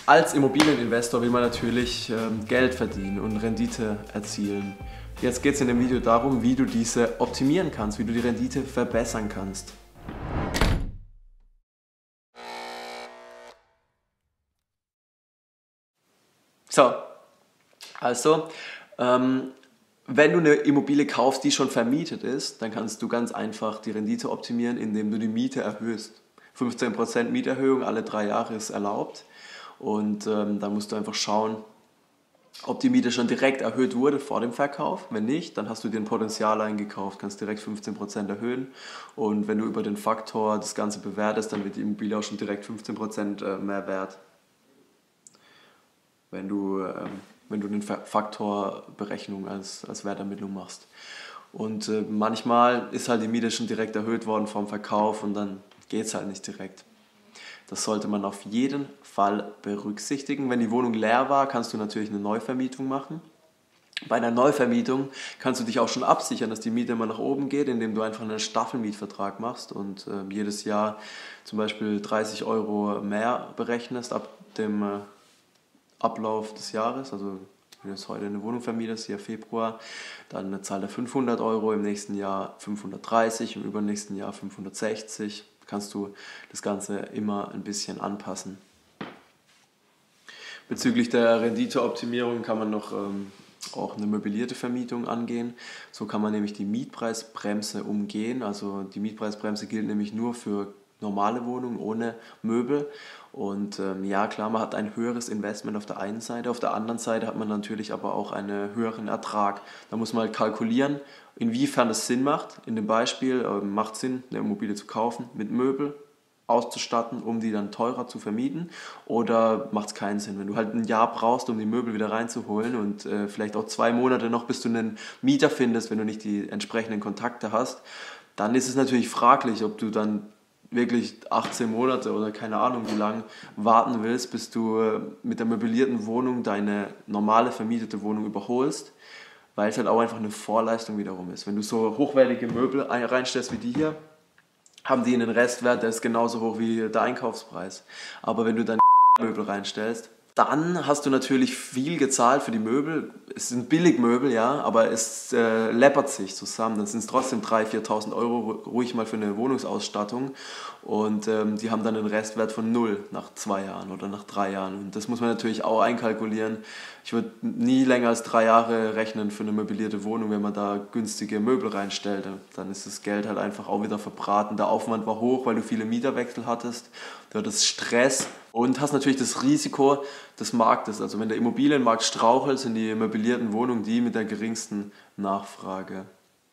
Als Immobilieninvestor will man natürlich Geld verdienen und Rendite erzielen. Jetzt geht es in dem Video darum, wie du diese optimieren kannst, wie du die Rendite verbessern kannst. So, also, wenn du eine Immobilie kaufst, die schon vermietet ist, dann kannst du ganz einfach die Rendite optimieren, indem du die Miete erhöhst. 15% Mieterhöhung alle 3 Jahre ist erlaubt und da musst du einfach schauen, ob die Miete schon direkt erhöht wurde vor dem Verkauf. Wenn nicht, dann hast du dir ein Potenzial eingekauft, kannst direkt 15% erhöhen und wenn du über den Faktor das Ganze bewertest, dann wird die Immobilie auch schon direkt 15% mehr wert. Wenn du eine Faktorberechnung als Wertermittlung machst. Und manchmal ist halt die Miete schon direkt erhöht worden vom Verkauf und dann geht es halt nicht direkt. Das sollte man auf jeden Fall berücksichtigen. Wenn die Wohnung leer war, kannst du natürlich eine Neuvermietung machen. Bei einer Neuvermietung kannst du dich auch schon absichern, dass die Miete immer nach oben geht, indem du einfach einen Staffelmietvertrag machst und jedes Jahr zum Beispiel 30 € mehr berechnest ab dem Ablauf des Jahres. Also wenn du jetzt heute eine Wohnung vermietest, hier Februar, dann zahlt er 500 €, im nächsten Jahr 530, im übernächsten Jahr 560. Kannst du das Ganze immer ein bisschen anpassen. Bezüglich der Renditeoptimierung kann man noch auch eine möblierte Vermietung angehen. So kann man nämlich die Mietpreisbremse umgehen. Also die Mietpreisbremse gilt nämlich nur für normale Wohnungen ohne Möbel. Und ja klar, man hat ein höheres Investment auf der einen Seite, auf der anderen Seite hat man natürlich aber auch einen höheren Ertrag. Da muss man halt kalkulieren, inwiefern es Sinn macht. In dem Beispiel macht Sinn, eine Immobilie zu kaufen, mit Möbel auszustatten, um die dann teurer zu vermieten, oder macht es keinen Sinn? Wenn du halt ein Jahr brauchst, um die Möbel wieder reinzuholen und vielleicht auch 2 Monate noch, bis du einen Mieter findest, wenn du nicht die entsprechenden Kontakte hast, dann ist es natürlich fraglich, ob du dann wirklich 18 Monate oder keine Ahnung wie lang warten willst, bis du mit der möblierten Wohnung deine normale vermietete Wohnung überholst, weil es halt auch einfach eine Vorleistung wiederum ist. Wenn du so hochwertige Möbel reinstellst wie die hier, haben die einen Restwert, der ist genauso hoch wie der Einkaufspreis. Aber wenn du dann Möbel reinstellst, dann hast du natürlich viel gezahlt für die Möbel. Es sind Billigmöbel, ja, aber es läppert sich zusammen. Dann sind es trotzdem 3.000, 4.000 € ruhig mal für eine Wohnungsausstattung. Und die haben dann einen Restwert von 0 nach 2 Jahren oder nach 3 Jahren. Und das muss man natürlich auch einkalkulieren. Ich würde nie länger als 3 Jahre rechnen für eine möblierte Wohnung, wenn man da günstige Möbel reinstellt. Dann ist das Geld halt einfach auch wieder verbraten. Der Aufwand war hoch, weil du viele Mieterwechsel hattest. Du hattest Stress und hast natürlich das Risiko des Marktes. Also wenn der Immobilienmarkt strauchelt, sind die möblierten Wohnungen die mit der geringsten Nachfrage.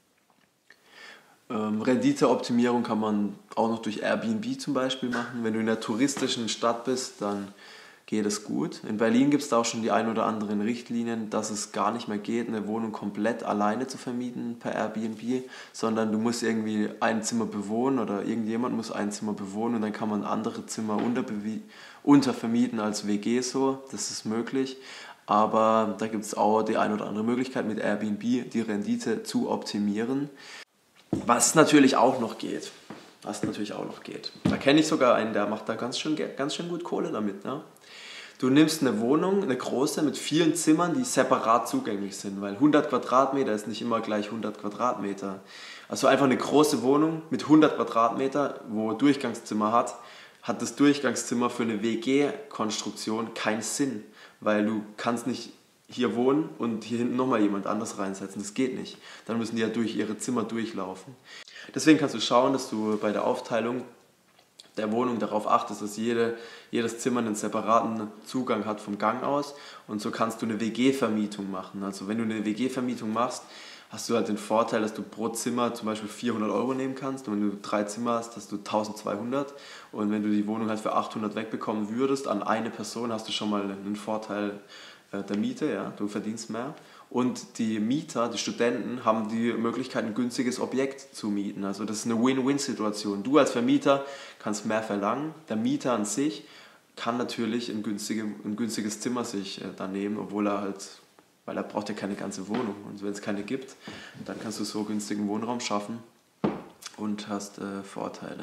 Renditeoptimierung kann man auch noch durch Airbnb zum Beispiel machen. Wenn du in einer touristischen Stadt bist, dann geht es gut. In Berlin gibt es da auch schon die ein oder anderen Richtlinien, dass es gar nicht mehr geht, eine Wohnung komplett alleine zu vermieten per Airbnb, sondern du musst irgendwie ein Zimmer bewohnen oder irgendjemand muss ein Zimmer bewohnen und dann kann man andere Zimmer untervermieten als WG so, das ist möglich. Aber da gibt es auch die ein oder andere Möglichkeit mit Airbnb die Rendite zu optimieren. Was natürlich auch noch geht. Da kenne ich sogar einen, der macht da ganz schön gut Kohle damit. Ne? Du nimmst eine Wohnung, eine große, mit vielen Zimmern, die separat zugänglich sind, weil 100 Quadratmeter ist nicht immer gleich 100 Quadratmeter. Also einfach eine große Wohnung mit 100 Quadratmeter, wo Durchgangszimmer hat das Durchgangszimmer für eine WG-Konstruktion keinen Sinn, weil du kannst nicht hier wohnen und hier hinten nochmal jemand anders reinsetzen. Das geht nicht. Dann müssen die ja durch ihre Zimmer durchlaufen. Deswegen kannst du schauen, dass du bei der Aufteilung der Wohnung darauf achtest, dass jedes Zimmer einen separaten Zugang hat vom Gang aus und so kannst du eine WG-Vermietung machen. Also wenn du eine WG-Vermietung machst, hast du halt den Vorteil, dass du pro Zimmer zum Beispiel 400 € nehmen kannst und wenn du 3 Zimmer hast, hast du 1.200 und wenn du die Wohnung halt für 800 wegbekommen würdest an eine Person, hast du schon mal einen Vorteil der Miete, ja, du verdienst mehr. Und die Mieter, die Studenten, haben die Möglichkeit, ein günstiges Objekt zu mieten. Also das ist eine Win-Win-Situation. Du als Vermieter kannst mehr verlangen. Der Mieter an sich kann natürlich ein günstiges Zimmer sich dann nehmen, weil er braucht ja keine ganze Wohnung. Und wenn es keine gibt, dann kannst du so günstigen Wohnraum schaffen und hast Vorteile.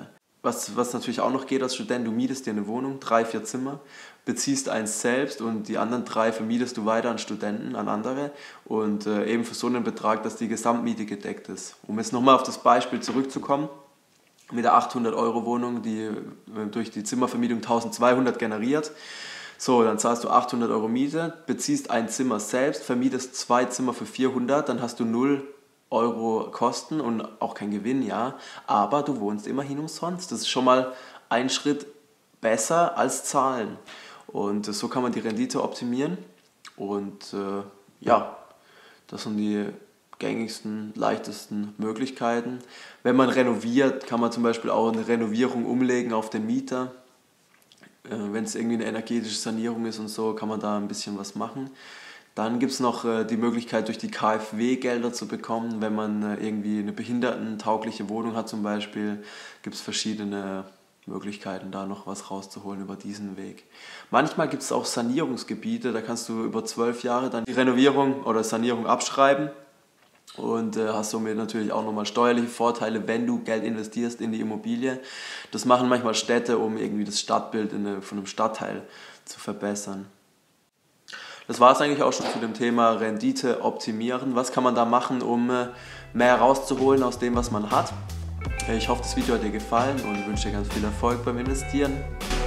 was natürlich auch noch geht als Student, du mietest dir eine Wohnung, 3, 4 Zimmer, beziehst eins selbst und die anderen 3 vermietest du weiter an Studenten, an andere und eben für so einen Betrag, dass die Gesamtmiete gedeckt ist. Um jetzt nochmal auf das Beispiel zurückzukommen, mit der 800-Euro-Wohnung, die durch die Zimmervermietung 1200 generiert. So, dann zahlst du 800 Euro Miete, beziehst ein Zimmer selbst, vermietest 2 Zimmer für 400, dann hast du 0 Euro Kosten und auch kein Gewinn, ja, aber du wohnst immerhin umsonst. Das ist schon mal ein Schritt besser als zahlen. Und so kann man die Rendite optimieren und ja, das sind die gängigsten, leichtesten Möglichkeiten. Wenn man renoviert, kann man zum Beispiel auch eine Renovierung umlegen auf den Mieter. Wenn es irgendwie eine energetische Sanierung ist und so, kann man da ein bisschen was machen. Dann gibt es noch die Möglichkeit, durch die KfW-Gelder zu bekommen. Wenn man irgendwie eine behindertentaugliche Wohnung hat zum Beispiel, gibt es verschiedene Möglichkeiten, da noch was rauszuholen über diesen Weg. Manchmal gibt es auch Sanierungsgebiete, da kannst du über 12 Jahre dann die Renovierung oder Sanierung abschreiben und hast somit natürlich auch nochmal steuerliche Vorteile, wenn du Geld investierst in die Immobilie. Das machen manchmal Städte, um irgendwie das Stadtbild von einem Stadtteil zu verbessern. Das war es eigentlich auch schon zu dem Thema Rendite optimieren. Was kann man da machen, um mehr rauszuholen aus dem, was man hat? Ich hoffe, das Video hat dir gefallen und wünsche dir ganz viel Erfolg beim Investieren.